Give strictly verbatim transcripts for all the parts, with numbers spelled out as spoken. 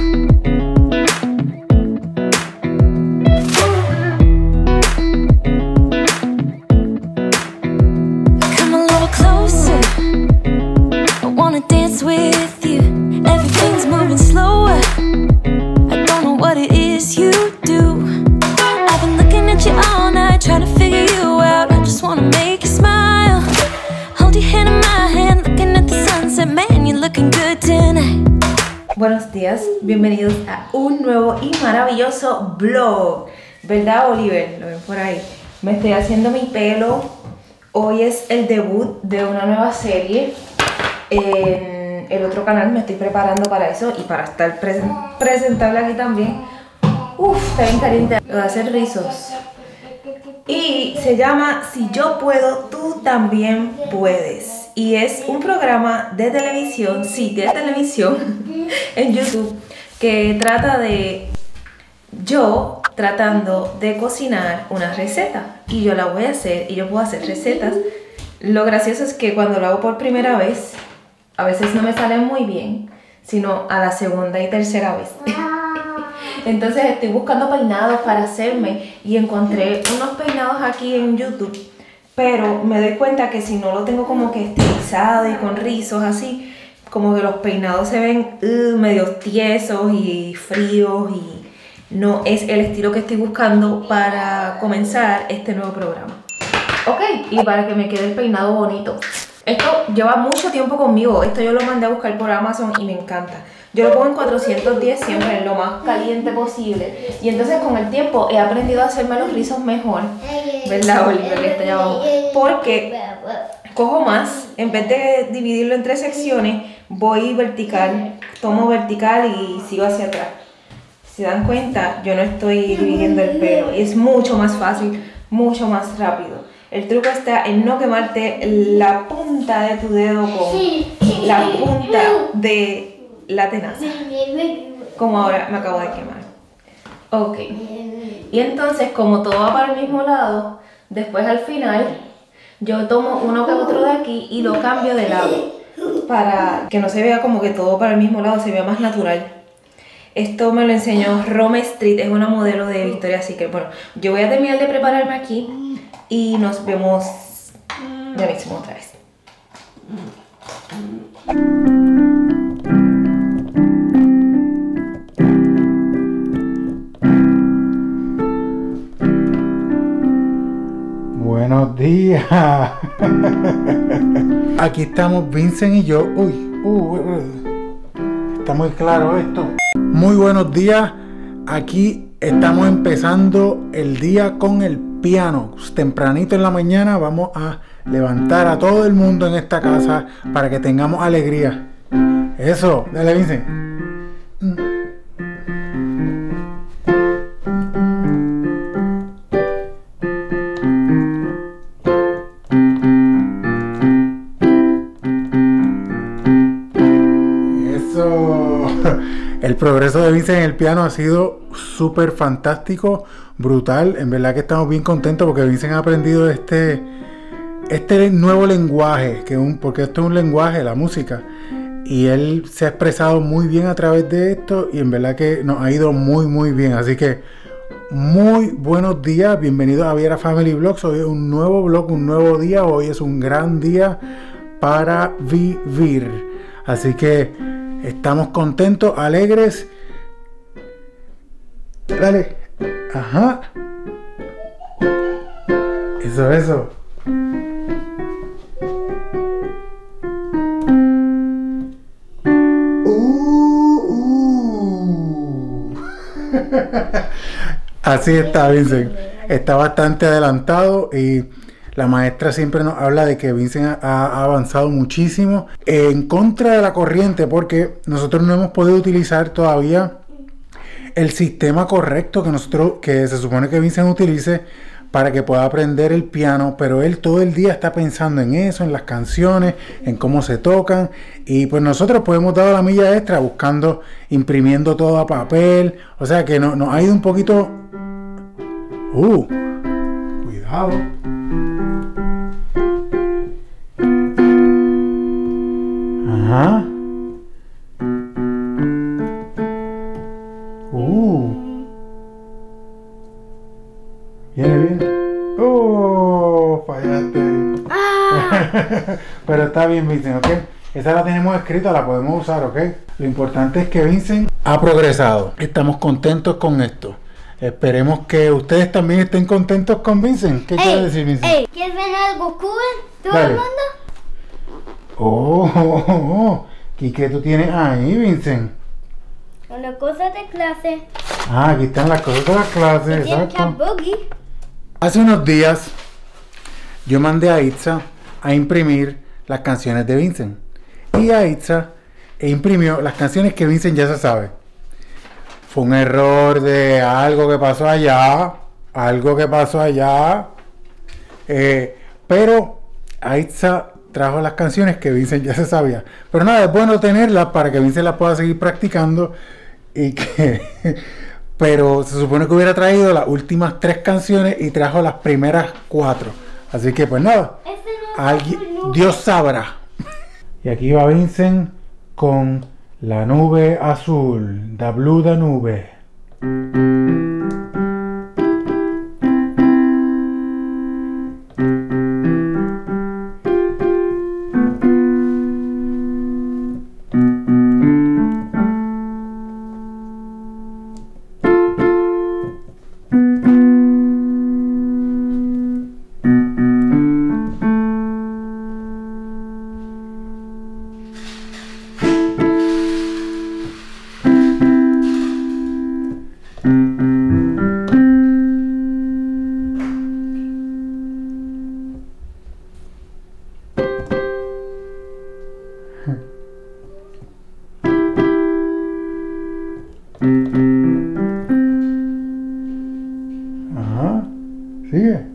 Buenos días, bienvenidos a un nuevo y maravilloso vlog, ¿verdad, Oliver? Lo ven por ahí. Me estoy haciendo mi pelo. Hoy es el debut de una nueva serie en el otro canal. Me estoy preparando para eso y para estar presen presentable aquí también. Uf, está bien caliente. Voy a hacer rizos. Y se llama Si yo puedo, tú también puedes. Y es un programa de televisión, sí, de televisión, en YouTube, que trata de yo tratando de cocinar una receta. Y yo la voy a hacer, y yo puedo hacer recetas. Lo gracioso es que cuando lo hago por primera vez, a veces no me sale muy bien, sino a la segunda y tercera vez. Entonces estoy buscando peinados para hacerme y encontré unos peinados aquí en YouTube, pero me doy cuenta que si no lo tengo como que estilizado y con rizos así, como que los peinados se ven uh, medio tiesos y fríos y no es el estilo que estoy buscando para comenzar este nuevo programa. Ok, y para que me quede el peinado bonito. Esto lleva mucho tiempo conmigo, esto yo lo mandé a buscar por Amazon y me encanta. Yo lo pongo en cuatrocientos diez siempre, en lo más caliente posible. Y entonces con el tiempo he aprendido a hacerme los rizos mejor. ¿Verdad, Oliver? Que está allá abajo. Porque cojo más, en vez de dividirlo en tres secciones, voy vertical. Tomo vertical y sigo hacia atrás. Si se dan cuenta, yo no estoy dividiendo el pelo. Y es mucho más fácil, mucho más rápido. El truco está en no quemarte la punta de tu dedo con la punta de la tenaza, como ahora me acabo de quemar. Ok, y entonces como todo va para el mismo lado, después al final yo tomo uno que otro de aquí y lo cambio de lado para que no se vea como que todo para el mismo lado, se vea más natural. Esto me lo enseñó Rome Street, es una modelo de Victoria's Secret. Bueno, yo voy a terminar de prepararme aquí y nos vemos ya mismo otra vez. Buenos días. Aquí estamos Vincent y yo. Uy, uy, uy, está muy claro esto. Muy buenos días. Aquí estamos empezando el día con el piano. Tempranito en la mañana vamos a levantar a todo el mundo en esta casa para que tengamos alegría. Eso, dale, Vincent. El progreso de Vincent en el piano ha sido súper fantástico, brutal. En verdad que estamos bien contentos porque Vincent ha aprendido este, este nuevo lenguaje, que un, porque esto es un lenguaje, la música. Y él se ha expresado muy bien a través de esto y en verdad que nos ha ido muy muy bien. Así que muy buenos días, bienvenidos a Viera Family Vlogs. Hoy es un nuevo vlog, un nuevo día. Hoy es un gran día para vivir. Así que estamos contentos, alegres. Dale. Ajá. Eso, eso. Uh, uh. Así está Vincent. Está bastante adelantado y la maestra siempre nos habla de que Vincent ha avanzado muchísimo en contra de la corriente porque nosotros no hemos podido utilizar todavía el sistema correcto que nosotros que se supone que Vincent utilice para que pueda aprender el piano, pero él todo el día está pensando en eso, en las canciones, en cómo se tocan y pues nosotros pues hemos dado la milla extra buscando, imprimiendo todo a papel, o sea que nos no, ha ido un poquito... Uh, cuidado. Ajá. Viene bien. ¡Oh! Fallaste. Ah. Pero está bien, Vincent, ¿ok? Esa la tenemos escrita, la podemos usar, ¿ok? Lo importante es que Vincent ha progresado. Estamos contentos con esto. Esperemos que ustedes también estén contentos con Vincent. ¿Qué Ey, quiere decir, Vincent? Ey, ¿quieres ver algo cool? ¿Todo Dale. el mundo? Oh, oh, oh, oh. ¿Y qué tú tienes ahí, Vincent? Una cosa de clase. Ah, aquí están las cosas de la clase, Tiene exacto. Boogie. Hace unos días yo mandé a Itza a imprimir las canciones de Vincent. Y a Itza e imprimió las canciones que Vincent ya se sabe. Fue un error de algo que pasó allá, algo que pasó allá. Eh, pero Itza trajo las canciones que Vincent ya se sabía. Pero nada, es bueno tenerlas para que Vincent las pueda seguir practicando y que... Pero se supone que hubiera traído las últimas tres canciones y trajo las primeras cuatro. Así que pues nada, Este no alguien, es azul, Dios sabrá. Y aquí va Vincent con la nube azul, la blue da nube. Ajá, sigue.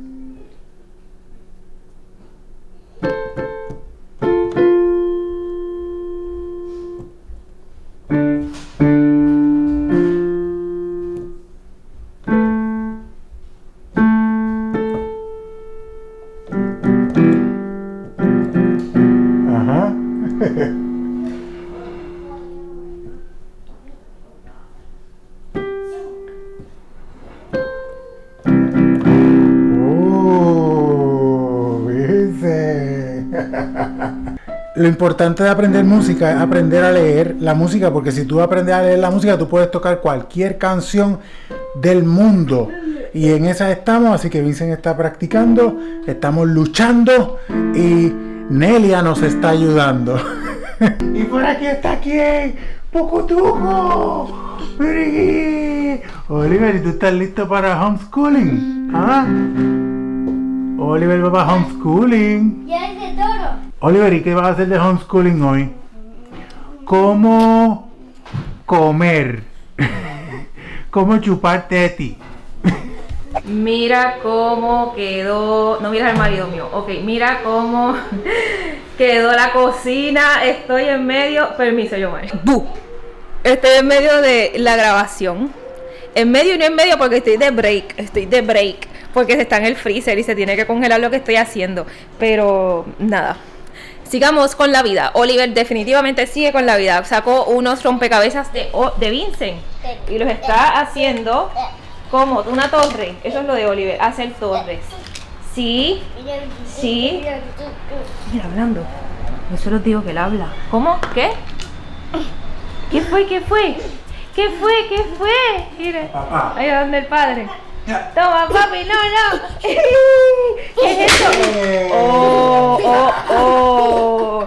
Ajá. Oh, dice. Lo importante de aprender música es aprender a leer la música, porque si tú aprendes a leer la música, tú puedes tocar cualquier canción del mundo. Y en esa estamos, así que Vincent está practicando, estamos luchando y Nelia nos está ayudando. Y por aquí está quién, Pocotuco. Oliver, ¿y tú estás listo para homeschooling? ¿Ah? Oliver va para homeschooling. Ya es de todo. Oliver, ¿y qué vas a hacer de homeschooling hoy? ¿Cómo comer? ¿Cómo chupar teti? Mira cómo quedó. No miras al marido mío. Ok, mira cómo quedó la cocina. Estoy en medio. Permiso, yo ¡Bu! Estoy en medio de la grabación. En medio y no en medio porque estoy de break. Estoy de break. Porque está en el freezer y se tiene que congelar lo que estoy haciendo. Pero nada. Sigamos con la vida. Oliver definitivamente sigue con la vida. Sacó unos rompecabezas de, de Vincent. Y los está haciendo como una torre. Eso es lo de Oliver. Hacer torres. Sí. Sí. Mira, hablando. Eso les digo que él habla. ¿Cómo? ¿Qué? ¿Qué fue? ¿Qué fue? ¿Qué fue? ¿Qué fue? Mira. Papá. Ahí va donde el padre. Toma, papi, no, no. ¿Qué es eso? Oh, oh, oh.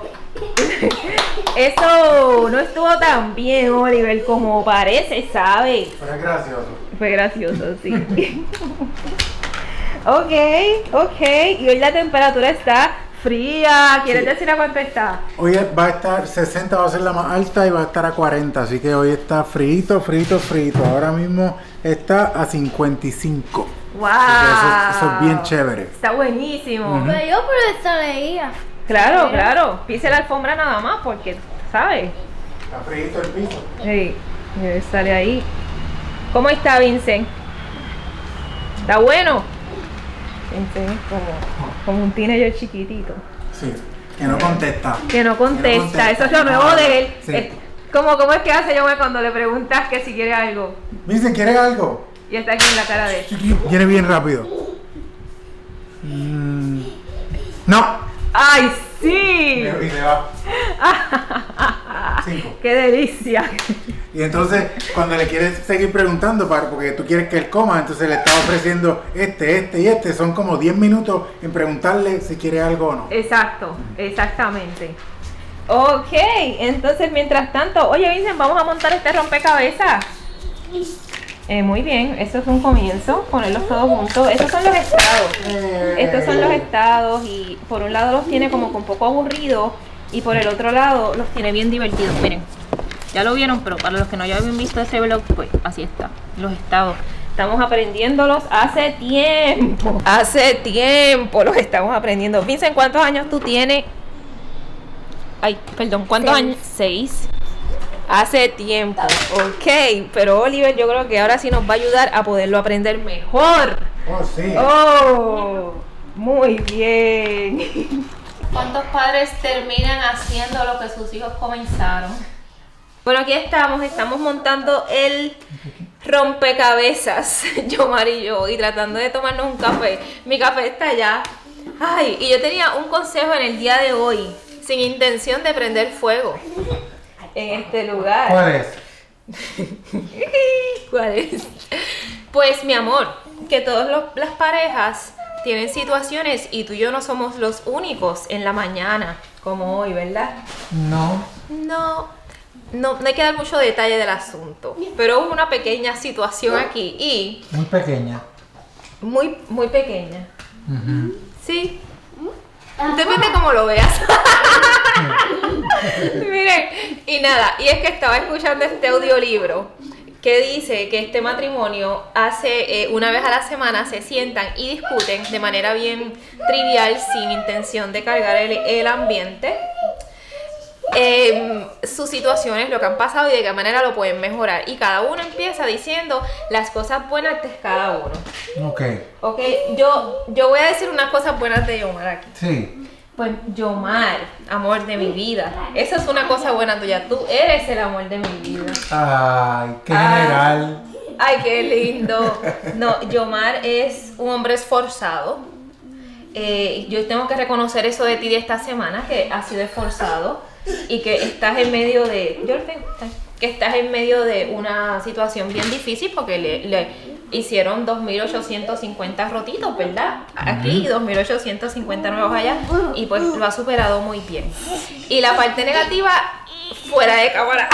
Eso no estuvo tan bien, Oliver, como parece, ¿sabes? Fue gracioso. Fue gracioso, sí. Ok, ok. Y hoy la temperatura está fría. ¿Quieres Sí. decir a cuánto está? Hoy va a estar sesenta, va a ser la más alta y va a estar a cuarenta, así que hoy está frito, frito, frito. Ahora mismo está a cincuenta y cinco. ¡Wow! Eso, eso es bien chévere. Está buenísimo. Ujú. Pero yo por eso leía. Claro, claro. Pise la alfombra nada más porque, ¿sabes? Está frito el piso. Sí, eh, sale ahí. ¿Cómo está Vincent? ¿Está bueno? Vincent es como, como un teenager chiquitito. Sí, que no contesta. Que no contesta, contesta. eso es lo nuevo de él. Sí. Es- ¿Cómo, ¿Cómo es que hace yo cuando le preguntas que si quiere algo? Vincent, ¿quieres algo? Y está aquí en la cara de él. Viene bien rápido. Mm, no. ¡Ay, sí! Y le va. Cinco. ¡Qué delicia! Y entonces, cuando le quieres seguir preguntando, para, porque tú quieres que él coma, entonces le estás ofreciendo este, este y este. Son como diez minutos en preguntarle si quiere algo o no. Exacto, exactamente. Ok, entonces mientras tanto, oye Vincent, vamos a montar este rompecabezas. Eh, muy bien, eso es un comienzo, ponerlos todos juntos. Estos son los estados. Estos son los estados y por un lado los tiene como que un poco aburridos y por el otro lado los tiene bien divertidos. Miren, ya lo vieron, pero para los que no hayan visto ese vlog, pues así está, los estados. Estamos aprendiéndolos hace tiempo. Hace tiempo los estamos aprendiendo. Vincent, ¿cuántos años tú tienes? Ay, perdón, ¿cuántos Seis. años? Seis. Hace tiempo, ok, pero Oliver yo creo que ahora sí nos va a ayudar a poderlo aprender mejor. Oh, sí. Oh, muy bien. ¿Cuántos padres terminan haciendo lo que sus hijos comenzaron? Bueno, aquí estamos, estamos montando el rompecabezas, Yomar y yo, y tratando de tomarnos un café. Mi café está allá. Ay, y yo tenía un consejo en el día de hoy, sin intención de prender fuego en este lugar. ¿Cuál es? ¿Cuál es? Pues mi amor, que todas los- las parejas tienen situaciones y tú y yo no somos los únicos en la mañana, como hoy, ¿verdad? No. No, no, no hay que dar mucho detalle del asunto, pero hubo una pequeña situación aquí y Muy pequeña. muy, muy pequeña. Ujú. Sí. Depende cómo lo veas. Miren, y nada, y es que estaba escuchando este audiolibro que dice que este matrimonio hace eh, una vez a la semana se sientan y discuten de manera bien trivial, sin intención de cargar el, el ambiente, eh, sus situaciones, lo que han pasado y de qué manera lo pueden mejorar. Y cada uno empieza diciendo las cosas buenas de cada uno. Ok. Ok, yo, yo voy a decir unas cosas buenas de Yomar aquí. Sí. Pues Yomar, amor de mi vida. Eso es una cosa buena tuya. Tú eres el amor de mi vida. Ay, qué Ah. general. Ay, qué lindo. No, Yomar es un hombre esforzado. Eh, yo tengo que reconocer eso de ti de esta semana, que has sido esforzado y que estás en medio de... Yo lo tengo, que estás en medio de una situación bien difícil porque le, le hicieron dos mil ochocientos cincuenta rotitos, ¿verdad? Aquí y dos mil ochocientos cincuenta nuevos allá y pues lo ha superado muy bien. Y la parte negativa, fuera de cámara.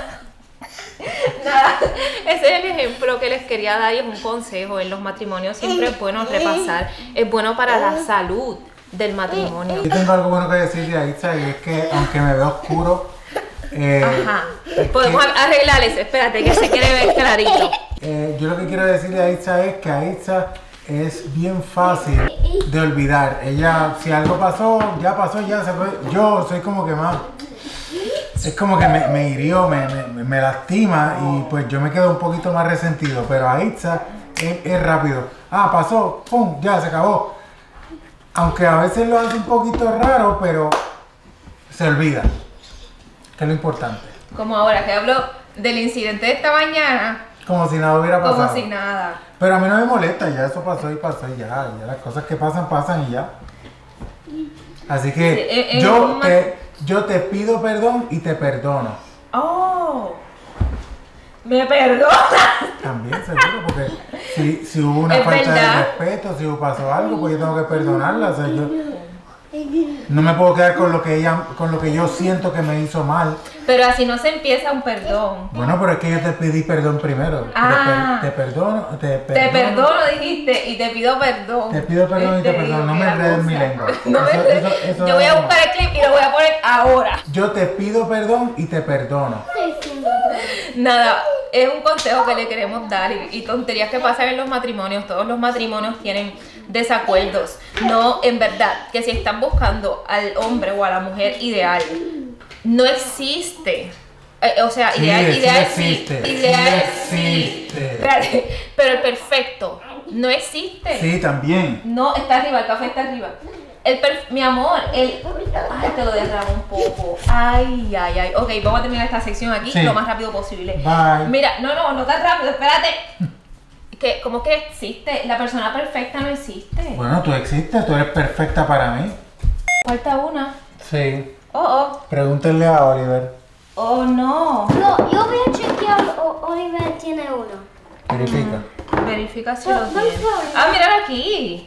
Nada, ese es el ejemplo que les quería dar y es un consejo. En los matrimonios siempre es bueno repasar, es bueno para la salud del matrimonio. Yo tengo algo bueno que decir de Aitza y es que aunque me veo oscuro, eh, Ajá, es podemos que, arreglar eso, espérate que se quiere ver clarito. eh, yo lo que quiero decir de Aitza es que Aitza es bien fácil de olvidar. Ella, si algo pasó, ya pasó, ya se fue. Yo soy como que más... Es como que me, me hirió, me, me, me lastima y pues yo me quedo un poquito más resentido. Pero Aitza es, es rápido. Ah, pasó, pum, ya se acabó. Aunque a veces lo hace un poquito raro, pero se olvida. Que es lo importante. Como ahora que hablo del incidente de esta mañana, Como si nada hubiera pasado. como si nada. Pero a mí no me molesta, ya eso pasó y pasó y ya. Ya las cosas que pasan, pasan y ya. Así que Sí, eh, eh, yo, un te, yo te pido perdón y te perdono. Oh, me perdona. También, seguro, porque si, si hubo una Es falta verdad. de respeto, si pasó algo, pues yo tengo que perdonarla. O sea, yo no me puedo quedar con lo que ella, con lo que yo siento que me hizo mal. Pero así no se empieza un perdón. Bueno, pero es que yo te pedí perdón primero. Ah. Te, per- te perdono, te Te perdono. perdono, dijiste, y te pido perdón. Te pido perdón y te Este, perdono. No me qué enredes en mi cosa. lengua. No me Eso- enredes. eso- eso Yo voy a no. buscar el clip y lo voy a poner ahora. Yo te pido perdón y te perdono. Nada, es un consejo que le queremos dar y, y tonterías que pasan en los matrimonios. Todos los matrimonios tienen desacuerdos. No, en verdad, que si están buscando al hombre o a la mujer ideal, no existe. Eh, o sea, Sí, ideal, sí ideal existe, sí, sí ideal existe. Espérate, pero el perfecto no existe. Sí, también. No, está arriba, el café está arriba. El perf- mi amor, el... Ay, te lo derramo un poco. Ay, ay, ay. Ok, vamos a terminar esta sección aquí Sí. lo más rápido posible. Bye. Mira, no, no, no tan rápido, espérate. ¿Qué? ¿Cómo que existe? La persona perfecta no existe. Bueno, tú existes, tú eres perfecta para mí. Falta una. Sí. Oh, oh. Pregúntenle a Oliver. Oh, no. No, yo voy a chequear. O- Oliver tiene uno. Verifica. Verifica si lo No, no tiene. sabe. Ah, míralo aquí.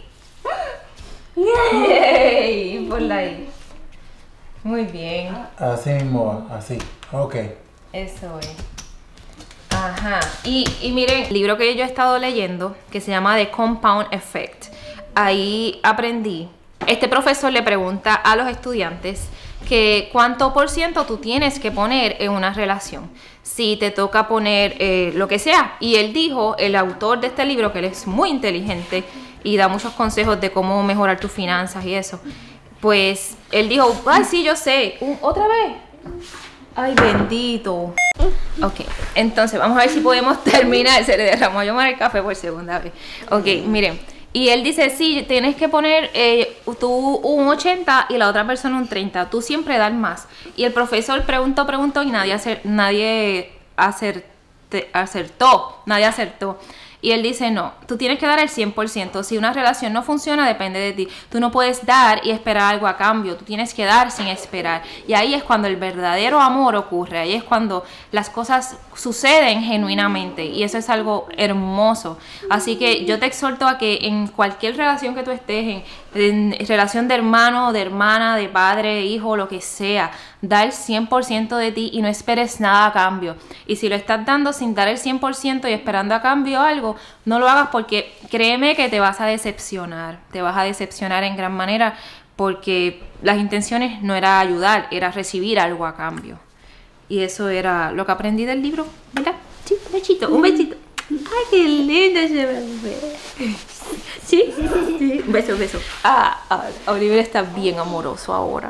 Yay. Ponla ahí. Muy bien. Así mismo va, así. Ok. Eso es. Ajá. Y, y miren, el libro que yo he estado leyendo, que se llama The Compound Effect, ahí aprendí. Este profesor le pregunta a los estudiantes que cuánto por ciento tú tienes que poner en una relación. Si te toca poner eh, lo que sea. Y él dijo, el autor de este libro, que él es muy inteligente y da muchos consejos de cómo mejorar tus finanzas y eso. Pues él dijo, ay, sí, yo sé. Uh, ¿Otra vez? Ay, bendito. Ok, entonces vamos a ver si podemos terminar. Se le derramó a Yomar el café por segunda vez. Ok, miren. Y él dice, sí, tienes que poner eh, tú un ochenta y la otra persona un treinta. Tú siempre das más. Y el profesor preguntó, preguntó y nadie, acer, nadie acerte, acertó. Nadie acertó. Y él dice, no, tú tienes que dar el cien por ciento. Si una relación no funciona, depende de ti. Tú no puedes dar y esperar algo a cambio. Tú tienes que dar sin esperar. Y ahí es cuando el verdadero amor ocurre. Ahí es cuando las cosas suceden genuinamente. Y eso es algo hermoso. Así que yo te exhorto a que en cualquier relación que tú estés, en, en relación de hermano, de hermana, de padre, hijo, lo que sea, da el cien por ciento de ti y no esperes nada a cambio. Y si lo estás dando sin dar el cien por ciento y esperando a cambio algo, no lo hagas, porque créeme que te vas a decepcionar. Te vas a decepcionar en gran manera, porque las intenciones no era ayudar, era recibir algo a cambio. Y eso era lo que aprendí del libro. Mira, sí, un besito, un besito. Ay, qué lindo ese bebé. Sí, sí, un beso, un beso. Ah, ah, Oliver está bien amoroso ahora.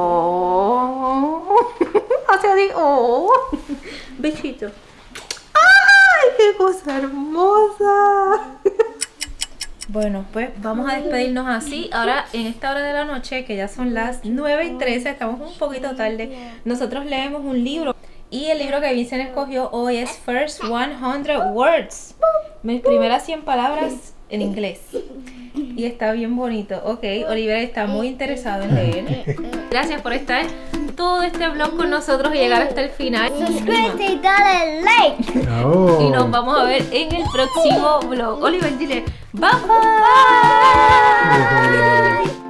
Oh, o sea, digo, oh, besito. Ay, qué cosa hermosa. Bueno, pues vamos a despedirnos así. Ahora, en esta hora de la noche, que ya son las nueve y trece, estamos un poquito tarde. Nosotros leemos un libro. Y el libro que Vincent escogió hoy es First hundred Words. Mis primeras cien palabras en inglés. Y está bien bonito. Ok, Oliver está muy interesado en leer. Gracias por estar todo este vlog con nosotros y llegar hasta el final. Suscríbete y dale like. Oh. Y nos vamos a ver en el próximo vlog. Oliver, dile bye bye. Bye.